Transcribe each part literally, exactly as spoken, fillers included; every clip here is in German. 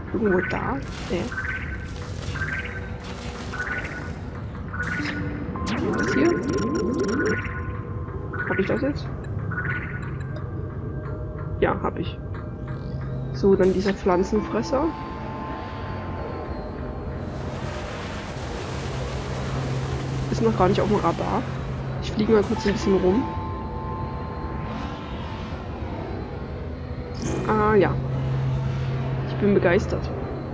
Irgendwo da? Nee. Was hier? Hab ich das jetzt? Ja, hab ich. So, dann dieser Pflanzenfresser. Ist noch gar nicht auf dem Radar. Ich fliege mal kurz ein bisschen rum. Ah, ja. Ich bin begeistert.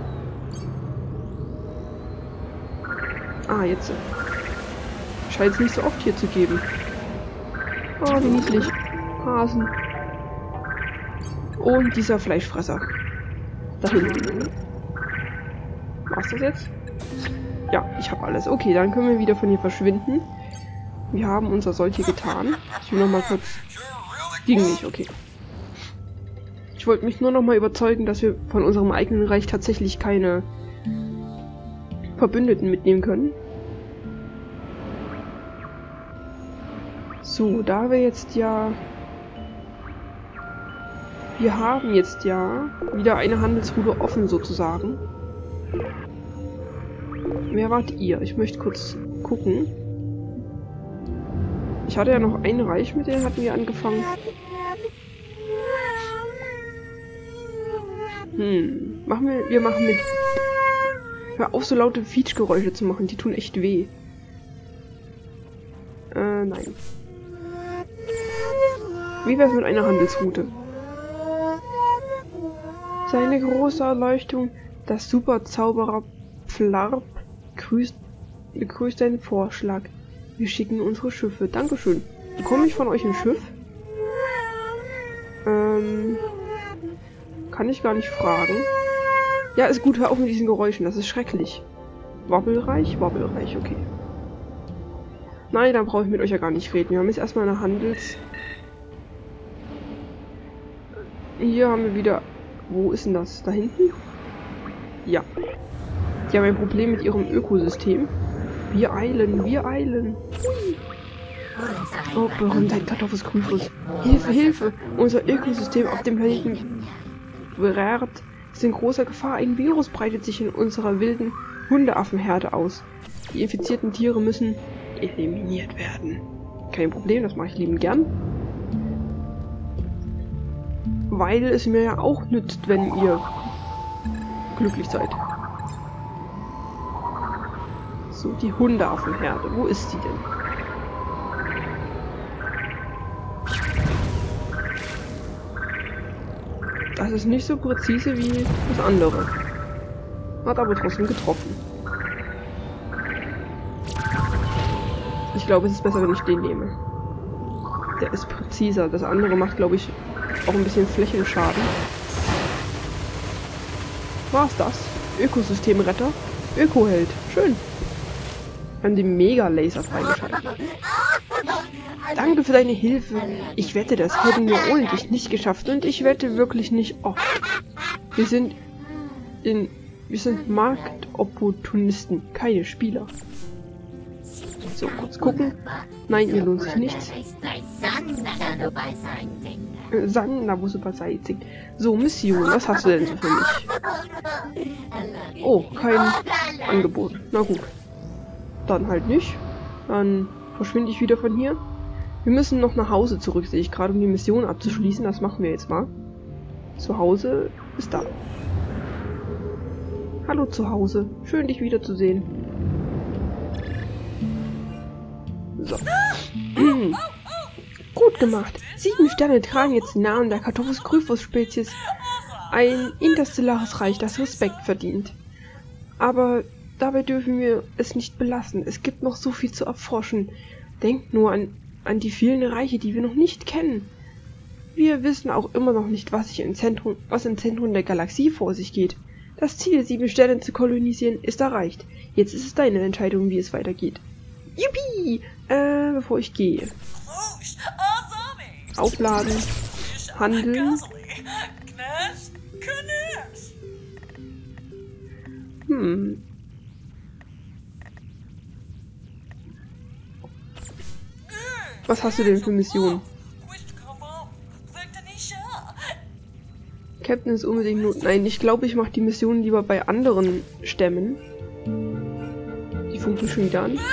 Ah, jetzt. Scheint es nicht so oft hier zu geben. Oh, wie niedlich. Hasen. Und dieser Fleischfresser. Da hinten. War's das jetzt? Ja, ich habe alles. Okay, dann können wir wieder von hier verschwinden. Wir haben unser Soll hier getan. Ich will noch mal kurz... Ging nicht, okay. Ich wollte mich nur noch mal überzeugen, dass wir von unserem eigenen Reich tatsächlich keine Verbündeten mitnehmen können. So, da wir jetzt ja... Wir haben jetzt ja wieder eine Handelsroute offen, sozusagen. Wer wart ihr? Ich möchte kurz gucken. Ich hatte ja noch ein Reich, mit denen hatten wir angefangen. Hm. Machen wir... Wir machen mit... Hör auf, so laute Feature-Geräusche zu machen. Die tun echt weh. Äh, nein. Wie wär's mit einer Handelsroute? Seine große Erleuchtung, das Super-Zauberer Flarp grüßt, begrüßt deinen Vorschlag. Wir schicken unsere Schiffe. Dankeschön. Bekomme ich von euch ein Schiff? Ähm... Kann ich gar nicht fragen. Ja, ist gut, hör auf mit diesen Geräuschen, das ist schrecklich. Wobbelreich? Wobbelreich, okay. Nein, dann brauche ich mit euch ja gar nicht reden. Wir haben jetzt erstmal eine Handels... Hier haben wir wieder... Wo ist denn das? Da hinten? Ja. Die haben ein Problem mit ihrem Ökosystem. Wir eilen, wir eilen. Oh, berühmtheit Kartoffelskrüfus. Hilfe, Hilfe! Unser Ökosystem auf dem Planeten Verert ist in großer Gefahr. Ein Virus breitet sich in unserer wilden Hundeaffenherde aus. Die infizierten Tiere müssen eliminiert werden. Kein Problem, das mache ich liebend gern. Weil es mir ja auch nützt, wenn ihr glücklich seid. So, die Hundeaffenherde. Wo ist sie denn? Das ist nicht so präzise wie das andere. Hat aber trotzdem getroffen. Ich glaube, es ist besser, wenn ich den nehme. Der ist präziser. Das andere macht, glaube ich, auch ein bisschen Flächenschaden. War's das? Ökosystemretter? Ökoheld. Schön. Wir haben den Mega-Laser freigeschaltet. Danke für deine Hilfe. Ich wette, das hätten wir ohne dich nicht geschafft. Und ich wette wirklich nicht oft. Wir sind in... Wir sind Marktopportunisten, keine Spieler. So, kurz gucken. Nein, ihr lohnt sich nichts. Sanna, wo super Seitzig. So, Mission, was hast du denn so für mich? Oh, kein Angebot. Na gut. Dann halt nicht. Dann verschwinde ich wieder von hier. Wir müssen noch nach Hause zurück, sehe ich gerade, um die Mission abzuschließen. Das machen wir jetzt mal. Zu Hause ist da. Hallo zu Hause. Schön, dich wiederzusehen. So. Gut gemacht. Sieben Sterne tragen jetzt den Namen der Kartophus-Kryphus-Spezies. Ein interstellares Reich, das Respekt verdient. Aber dabei dürfen wir es nicht belassen. Es gibt noch so viel zu erforschen. Denkt nur an, an die vielen Reiche, die wir noch nicht kennen. Wir wissen auch immer noch nicht, was, sich im Zentrum, was im Zentrum der Galaxie vor sich geht. Das Ziel, sieben Sterne zu kolonisieren, ist erreicht. Jetzt ist es deine Entscheidung, wie es weitergeht. Juppie! Äh, bevor ich gehe. Aufladen. Handeln. Hm. Was hast du denn für Mission? Captain ist unbedingt not. Nein, ich glaube, ich mache die Mission lieber bei anderen Stämmen. Die funken schon wieder an.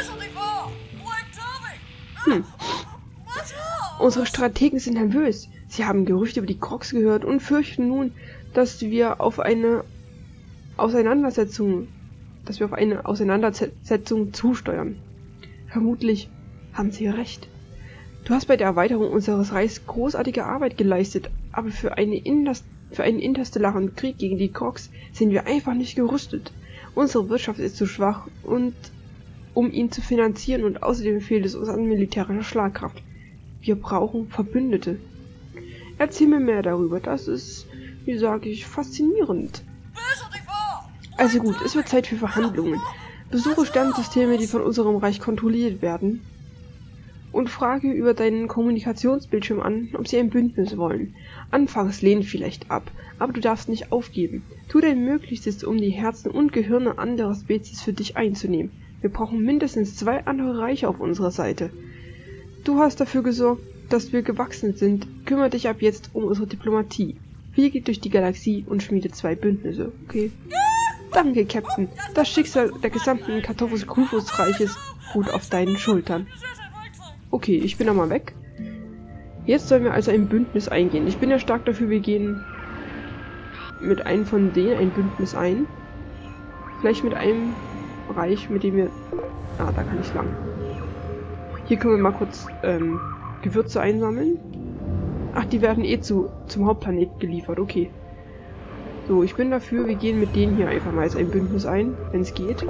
Hm. Unsere Strategen sind nervös. Sie haben Gerüchte über die Crocs gehört und fürchten nun, dass wir auf eine Auseinandersetzung, dass wir auf eine Auseinandersetzung zusteuern. Vermutlich haben sie recht. Du hast bei der Erweiterung unseres Reichs großartige Arbeit geleistet, aber für, eine Indus für einen interstellaren Krieg gegen die Crocs sind wir einfach nicht gerüstet. Unsere Wirtschaft ist zu schwach, und um ihn zu finanzieren, und außerdem fehlt es uns an militärischer Schlagkraft. Wir brauchen Verbündete. Erzähl mir mehr darüber, das ist, wie sage ich, faszinierend. Also gut, es wird Zeit für Verhandlungen. Besuche Sternsysteme, die von unserem Reich kontrolliert werden, und frage über deinen Kommunikationsbildschirm an, ob sie ein Bündnis wollen. Anfangs lehnen vielleicht ab, aber du darfst nicht aufgeben. Tu dein Möglichstes, um die Herzen und Gehirne anderer Spezies für dich einzunehmen. Wir brauchen mindestens zwei andere Reiche auf unserer Seite. Du hast dafür gesorgt, dass wir gewachsen sind. Kümmere dich ab jetzt um unsere Diplomatie. Fliege durch die Galaxie und schmiede zwei Bündnisse. Okay. Danke, Captain. Das Schicksal der gesamten Kartophus-Kryphus-Reiches ruht auf deinen Schultern. Okay, ich bin da mal weg. Jetzt sollen wir also ein Bündnis eingehen. Ich bin ja stark dafür, wir gehen mit einem von denen ein Bündnis ein. Vielleicht mit einem Reich, mit dem wir... Ah, da kann ich lang. Hier können wir mal kurz ähm, Gewürze einsammeln. Ach, die werden eh zu, zum Hauptplanet geliefert. Okay. So, ich bin dafür, wir gehen mit denen hier einfach mal als ein Bündnis ein, wenn es geht.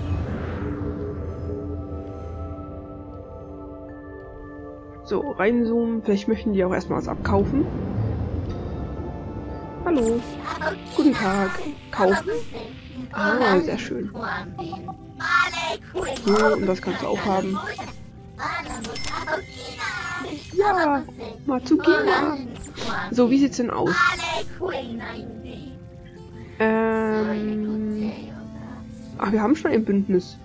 So, reinzoomen. Vielleicht möchten die auch erstmal was abkaufen. Hallo. Guten Tag. Kaufen. Ah, sehr schön. So, und das kannst du auch haben. Ja, Mazukina. So, wie sieht's denn aus? Ähm... Ach, wir haben schon ein Bündnis.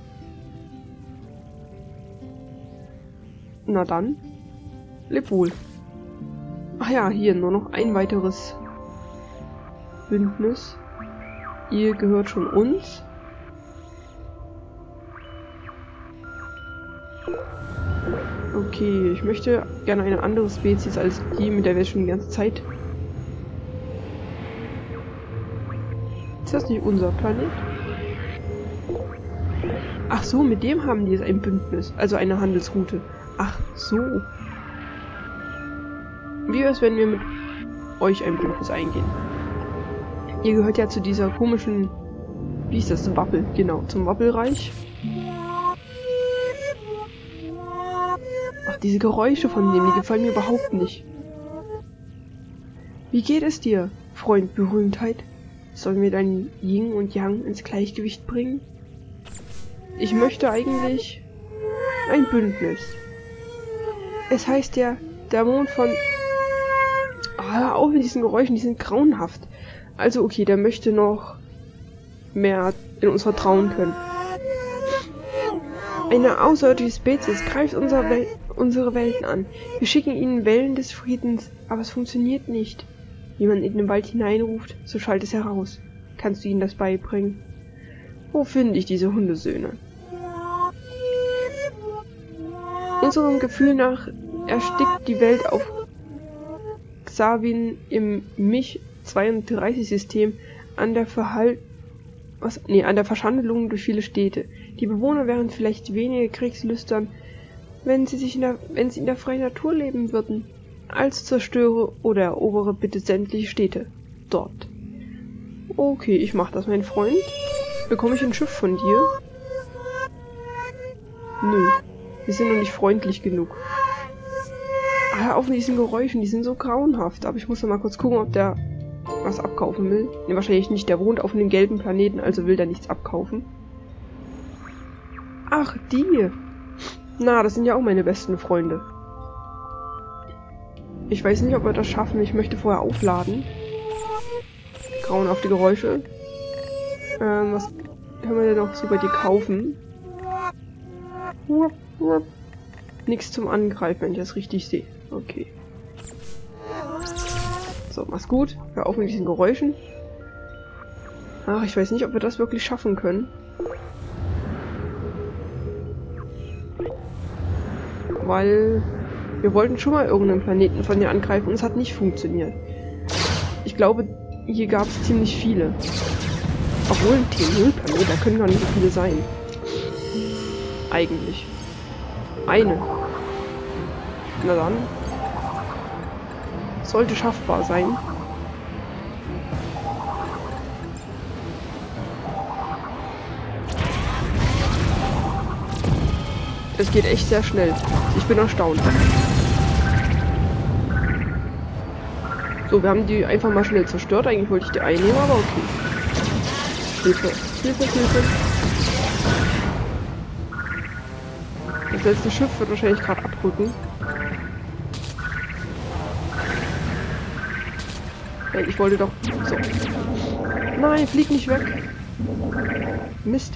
Na dann. Leb wohl. Ach ja, hier nur noch ein weiteres Bündnis. Ihr gehört schon uns. Okay, ich möchte gerne eine andere Spezies als die, mit der wir schon die ganze Zeit... Ist das nicht unser Planet? Ach so, mit dem haben die jetzt ein Bündnis, also eine Handelsroute. Ach so. Wie wäre es, wenn wir mit euch ein Bündnis eingehen? Ihr gehört ja zu dieser komischen... Wie ist das? Wappel, genau, zum Wappelreich. Ach, diese Geräusche von dem, die gefallen mir überhaupt nicht. Wie geht es dir, Freund Berühmtheit? Sollen wir dein Yin und Yang ins Gleichgewicht bringen? Ich möchte eigentlich ein Bündnis. Es heißt ja, der Mond von... Ah, auch mit diesen Geräuschen, die sind grauenhaft. Also okay, der möchte noch mehr in uns vertrauen können. Eine außerirdische Spezies greift unsere, Wel unsere Welten an. Wir schicken ihnen Wellen des Friedens, aber es funktioniert nicht. Wenn man in den Wald hineinruft, so schallt es heraus. Kannst du ihnen das beibringen? Wo finde ich diese Hundesöhne? Unserem Gefühl nach erstickt die Welt auf Xavin im Mich zweiunddreißig System an der Verhalt was nee, an der Verschandelung durch viele Städte. Die Bewohner wären vielleicht weniger kriegslüstern, wenn sie sich in der wenn sie in der freien Natur leben würden. Also zerstöre oder erobere bitte sämtliche Städte dort. Okay, ich mach das, mein Freund. Bekomme ich ein Schiff von dir? Nö, wir sind noch nicht freundlich genug. Ah, auf mit diesen Geräuschen, die sind so grauenhaft. Aber ich muss noch mal kurz gucken, ob der was abkaufen will. Ne, wahrscheinlich nicht. Der wohnt auf einem gelben Planeten, also will der nichts abkaufen. Ach, die. Na, das sind ja auch meine besten Freunde. Ich weiß nicht, ob wir das schaffen. Ich möchte vorher aufladen. Grauenhafte Geräusche. Ähm, was können wir denn noch so bei dir kaufen? Nichts zum Angreifen, wenn ich das richtig sehe. Okay. So, mach's gut. Hör auf mit diesen Geräuschen. Ach, ich weiß nicht, ob wir das wirklich schaffen können. Weil wir wollten schon mal irgendeinen Planeten von hier angreifen und es hat nicht funktioniert. Ich glaube, hier gab es ziemlich viele. Obwohl ein T null Planet, da können gar nicht so viele sein. Eigentlich. Eine. Na dann. Sollte schaffbar sein. Es geht echt sehr schnell. Ich bin erstaunt. So, wir haben die einfach mal schnell zerstört. Eigentlich wollte ich die einnehmen, aber okay. Hilfe, Hilfe, Hilfe. Das letzte Schiff wird wahrscheinlich gerade abrücken. Nein, ich wollte doch... So. Nein, flieg nicht weg. Mist.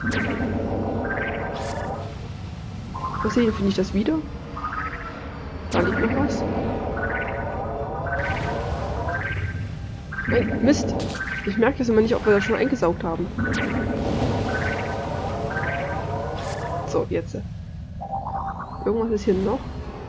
Mal sehen, finde ich das wieder? Da liegt noch was. Nein, Mist. Ich merke das immer nicht, ob wir das schon eingesaugt haben. So, jetzt. Irgendwas ist hier noch.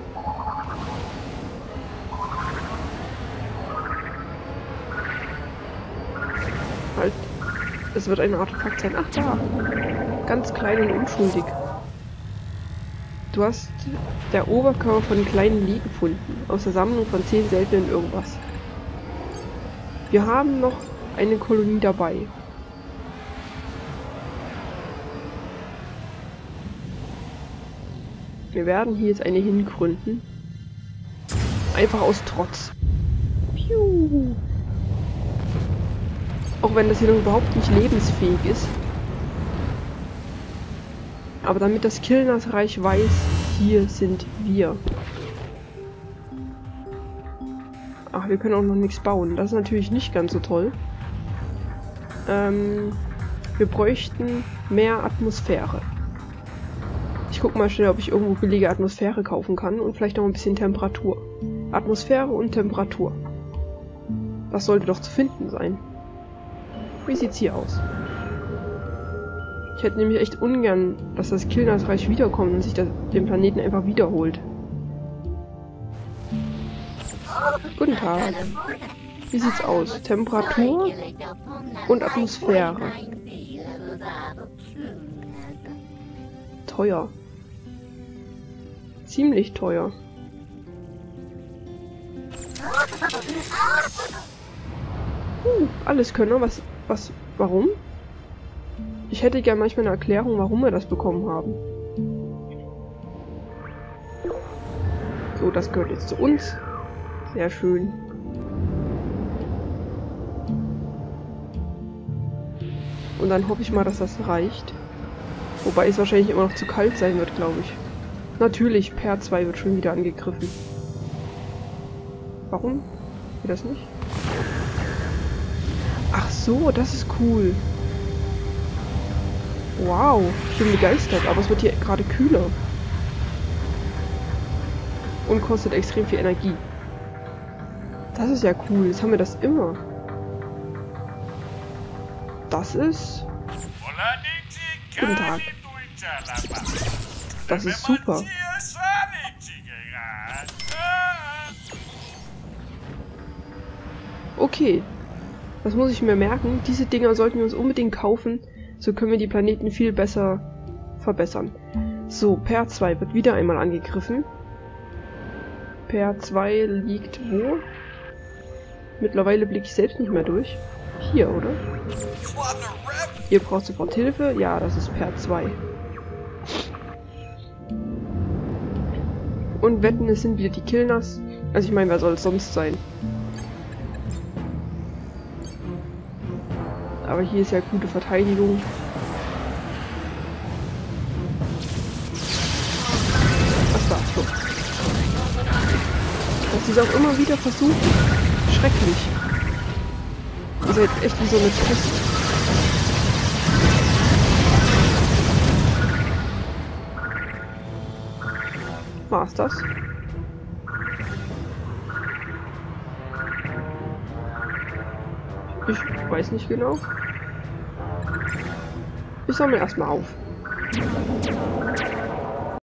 Halt. Es wird ein Artefakt sein. Ach, da. Ganz klein und unschuldig. Du hast der Oberkörper von kleinen Lee gefunden. Aus der Sammlung von zehn seltenen irgendwas. Wir haben noch eine Kolonie dabei. Wir werden hier jetzt eine hingründen. Einfach aus Trotz. Piu. Auch wenn das hier noch überhaupt nicht lebensfähig ist. Aber damit das Kilnas-Reich weiß, hier sind wir. Ach, wir können auch noch nichts bauen. Das ist natürlich nicht ganz so toll. Ähm, wir bräuchten mehr Atmosphäre. Ich guck mal schnell, ob ich irgendwo billige Atmosphäre kaufen kann und vielleicht noch ein bisschen Temperatur. Atmosphäre und Temperatur. Das sollte doch zu finden sein. Wie sieht's hier aus? Ich hätte nämlich echt ungern, dass das Kilnas-Reich wiederkommt und sich das, den Planeten einfach wiederholt. Guten Tag. Wie sieht's aus? Temperatur und Atmosphäre. Teuer. Ziemlich teuer. Hm, alles Könner. Was, was, warum? Ich hätte gern manchmal eine Erklärung, warum wir das bekommen haben. So, das gehört jetzt zu uns. Sehr schön. Und dann hoffe ich mal, dass das reicht. Wobei es wahrscheinlich immer noch zu kalt sein wird, glaube ich. Natürlich, Per zwei wird schon wieder angegriffen. Warum? Geht das nicht? Ach so, das ist cool. Wow, ich bin begeistert, aber es wird hier gerade kühler. Und kostet extrem viel Energie. Das ist ja cool, jetzt haben wir das immer. Das ist... Guten Tag. Das ist super. Okay. Das muss ich mir merken. Diese Dinger sollten wir uns unbedingt kaufen. So können wir die Planeten viel besser verbessern. So, Per zwei wird wieder einmal angegriffen. Per zwei liegt wo? Mittlerweile blicke ich selbst nicht mehr durch. Hier, oder? Ihr braucht sofort Hilfe. Ja, das ist Per zwei. Und wetten, es sind wieder die Kilnas. Also ich meine, wer soll es sonst sein? Aber hier ist ja gute Verteidigung. Was war's so? Dass sie es auch immer wieder versuchen. Schrecklich. Ihr seid echt wie so eine Pest. War's das? Ich weiß nicht genau. Ich sammle erstmal auf.